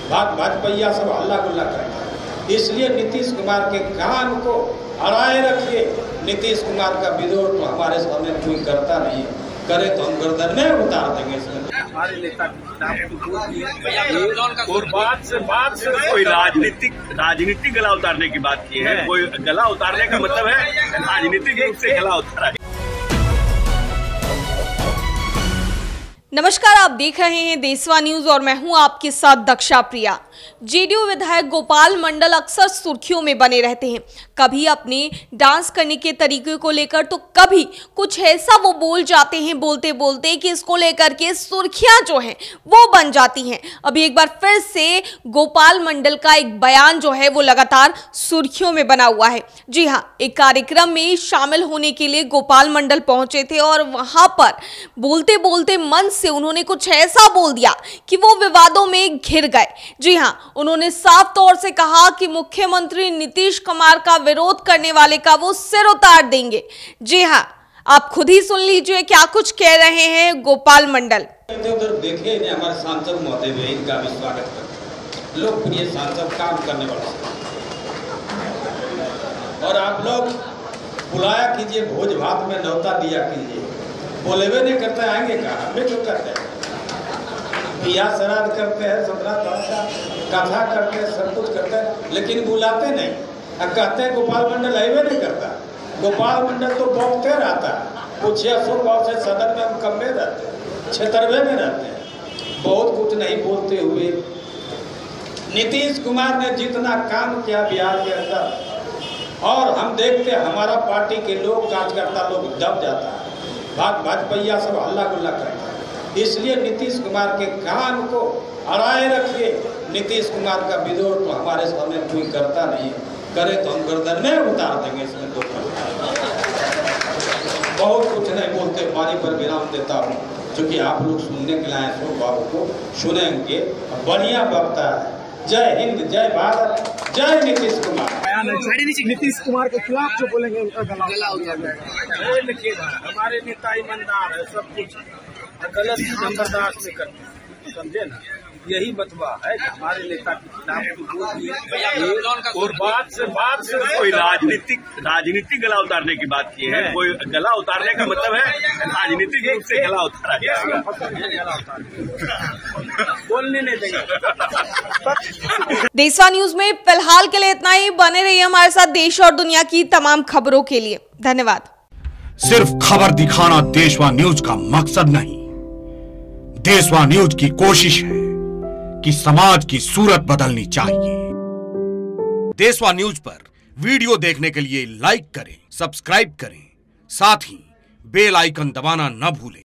भाजपा सब हल्ला गुल्ला करता है। इसलिए नीतीश कुमार के कान को अड़ाए रखिए। नीतीश कुमार का विरोध तो हमारे सामने कोई करता नहीं है, करे तो हम गर्दन में उतार देंगे। हमारे नेता और बात से कोई राजनीतिक गला उतारने की बात की है। कोई गला उतारने का मतलब है राजनीतिक रूप से गला उतारा। नमस्कार, आप देख रहे हैं देशवा न्यूज और मैं हूं आपके साथ दक्षा प्रिया। जेडीयू विधायक गोपाल मंडल अक्सर सुर्खियों में बने रहते हैं, कभी अपने डांस करने के तरीके को लेकर तो कभी कुछ ऐसा वो बोल जाते हैं बोलते बोलते कि इसको लेकर के सुर्खियां जो हैं वो बन जाती हैं। अभी एक बार फिर से गोपाल मंडल का एक बयान जो है वो लगातार सुर्खियों में बना हुआ है। जी हाँ, एक कार्यक्रम में शामिल होने के लिए गोपाल मंडल पहुंचे थे और वहां पर बोलते बोलते मन से उन्होंने कुछ ऐसा बोल दिया कि वो विवादों में घिर गए। जी हाँ, उन्होंने साफ तौर से कहा कि मुख्यमंत्री नीतीश कुमार का विरोध करने वाले का वो सिर उतार देंगे। जी हाँ, आप खुद ही सुन लीजिए क्या कुछ कह रहे हैं गोपाल मंडल। उधर देखे हमारे सांसद महोदय भी इनका भी स्वागत करते, लोकप्रिय सांसद, काम करने वाले, और आप लोग बुलाया कीजिए, भोज भात में न्योता दिया कीजिए। बोले हुए नहीं करते, आएंगे कहाँ, हमें क्यों करते हैं? बियाह श्राद्ध करते हैं, 17 कथा करते हैं, सब कुछ करते हैं, लेकिन बुलाते नहीं। अब कहते हैं गोपाल मंडल आइए नहीं करता। गोपाल मंडल तो बौखते रहता है। पूछिए अशोक भाव से सदन में हम कम में रहते हैं, 96 में रहते हैं, बहुत कुछ नहीं बोलते हुए। नीतीश कुमार ने जितना काम किया बिहार के अंदर, और हम देखते हमारा पार्टी के लोग, कार्यकर्ता लोग दब जाता है, भाजपा सब हल्ला गुल्ला करता है। इसलिए नीतीश कुमार के कान को अड़ाए रखिए। नीतीश कुमार का विरोध तो हमारे सामने कोई करता नहीं है, करे तो हम गर्दन में उतार देंगे। इसमें तो बहुत कुछ नहीं बोलते, पानी पर विराम देता हूँ, क्योंकि आप लोग सुनने के लाए हैं, बाबू को सुनेंगे, बढ़िया वक्ता है। जय हिंद, जय भारत, जय नीतीश कुमार। नीतीश कुमार के खिलाफ जो बोलेंगे उनका गला हमारे नेता ईमानदार है, सब कुछ गलत हम बर्दाश्त नहीं करते, समझे ना। यही बतवा है कि हमारे नेता के खिलाफ और बात से कोई राजनीतिक गला उतारने की बात की है। कोई गला उतारने का मतलब है राजनीतिक रूप से गला उतारा जाएगा, बोलने नहीं देंगे। देशवा न्यूज में फिलहाल के लिए इतना ही। बने रहिए हमारे साथ देश और दुनिया की तमाम खबरों के लिए। धन्यवाद। सिर्फ खबर दिखाना देशवा न्यूज का मकसद नहीं, देशवा न्यूज की कोशिश है कि समाज की सूरत बदलनी चाहिए। देशवा न्यूज पर वीडियो देखने के लिए लाइक करें, सब्सक्राइब करें, साथ ही बेल आइकन दबाना न भूलें।